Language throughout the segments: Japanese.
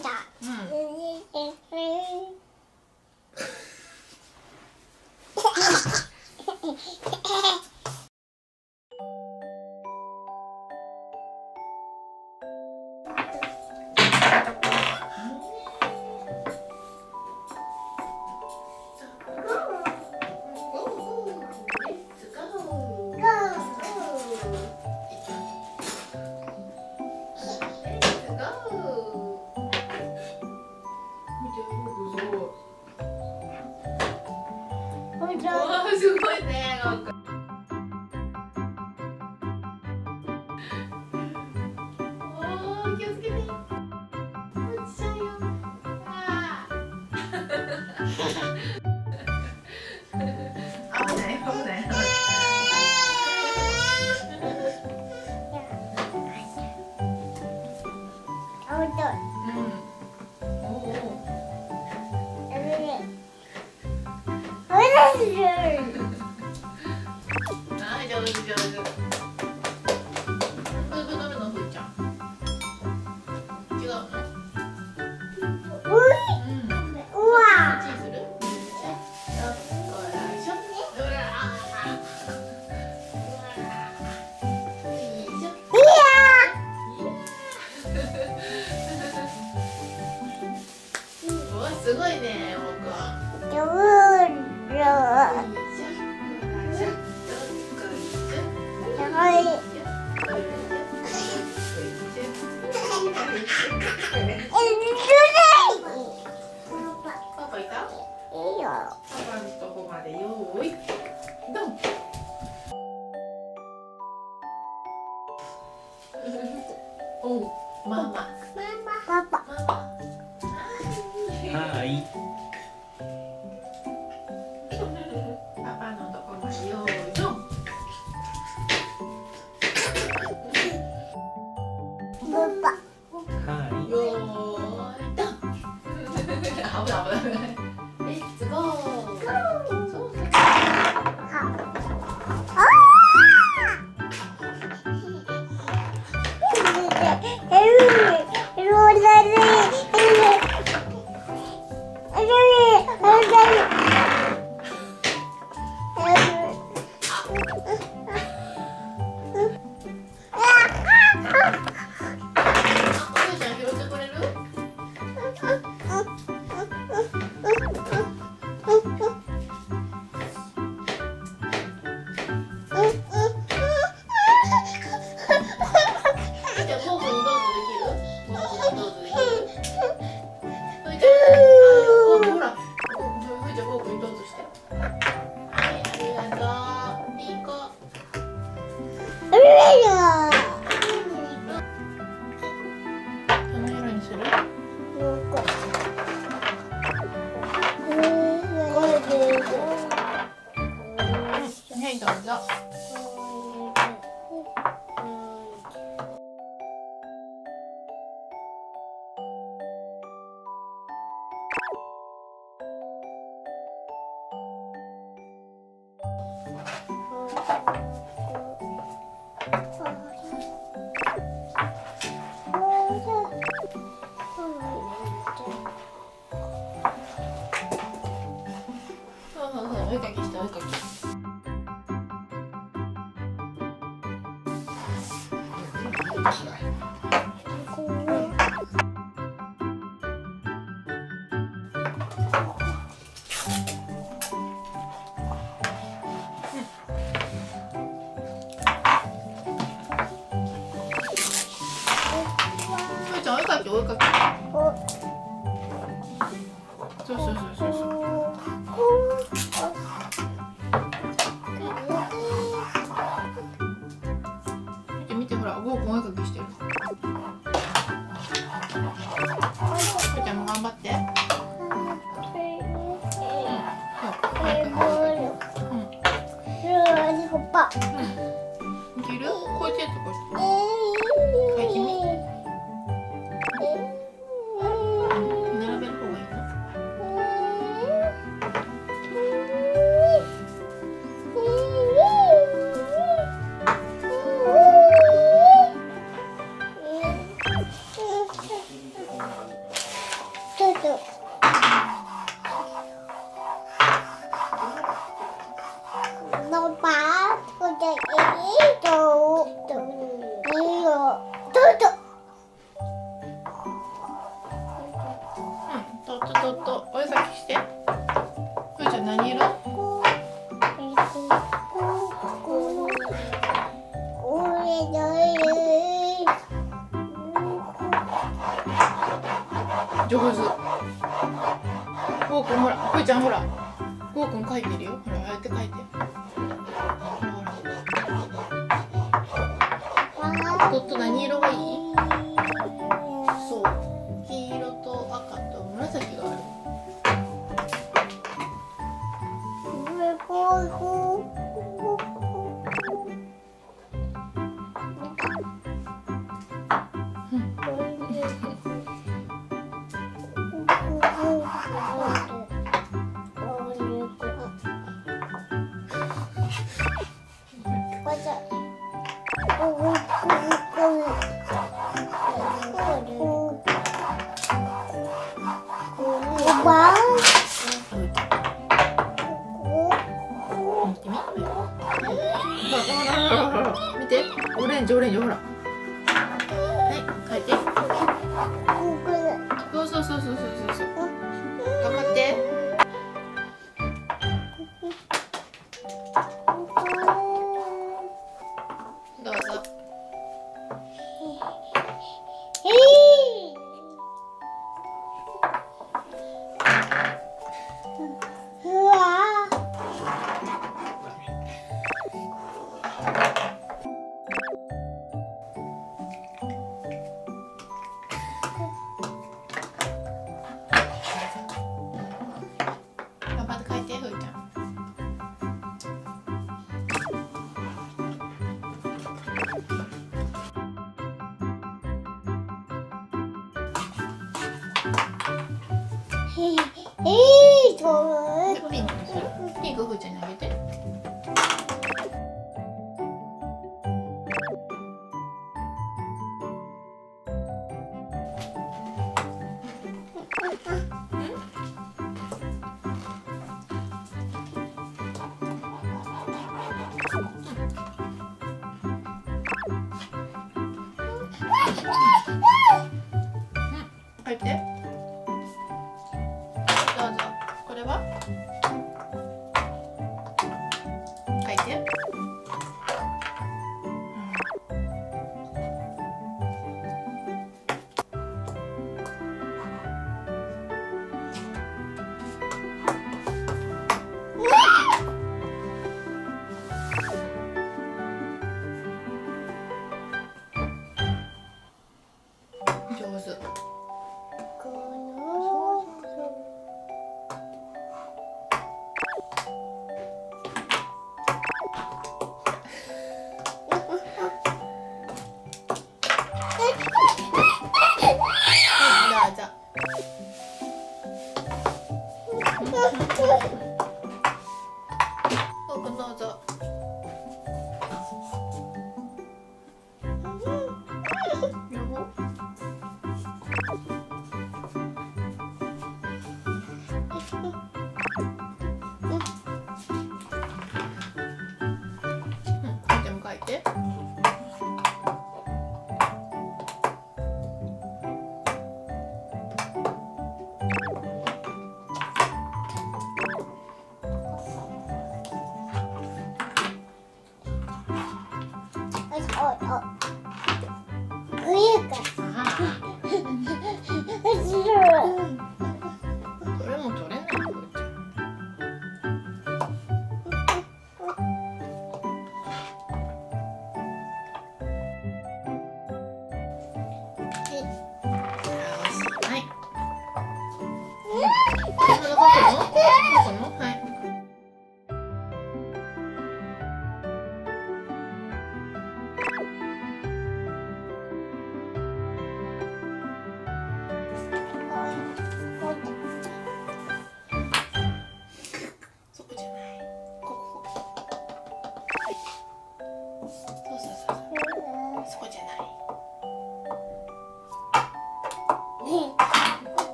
すごいね。おお、気をつけて。落ちちゃうよ。ああ。危ない、危ない。はい、上手上手。これどれのふーちゃん？違うの？うわ。こっちにする？よっこらしょ。うわ。いいしょ。うわ、すごいね、おこ。パパいた？いいよ。パパのとこまでよーい。ドン。おう、ママ。パパ。 はい。 パパのとこまでよーいドン。 はい。 よーいドン。危ない危ない。レッツゴー。そうそう。はい、どうぞ。お絵かきしてお絵かき。ふーちゃん、お絵かきお絵かき。そうそうそうそうそう。見てほら、ゴーくんお絵かきしてる。ふーちゃんも頑張って。いける？こうやってやってこうして。書いてみ。並べる方がいいの？ お絵描きして。ふーちゃん何色？上手。こうくんほら、ふーちゃんほら、こうくん描いてるよ。ほら、ああやって描いて。ドット何色がいい？そう、黄色と赤と紫がある。見て、オレンジオレンジほら。はい、書いて。そうそうそうそうそうそう。頑張って。どうぞ。頑張って書いて、ふーちゃん。ピンクにする？ピンクふーちゃんにあげて。書いて。どうぞ。これは？書いて。上手。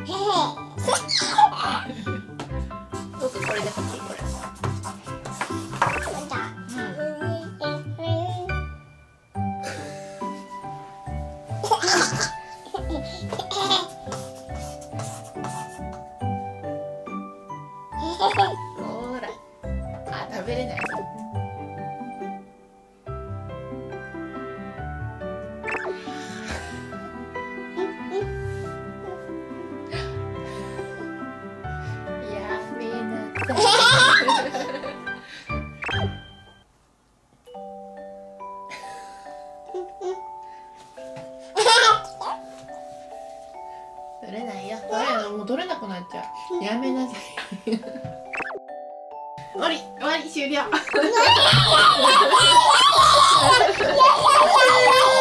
僕これで欲しい、これ。ほら、あ、食べれない。取れないよ。もう取れなくなっちゃう。やめなさい。終わり終了。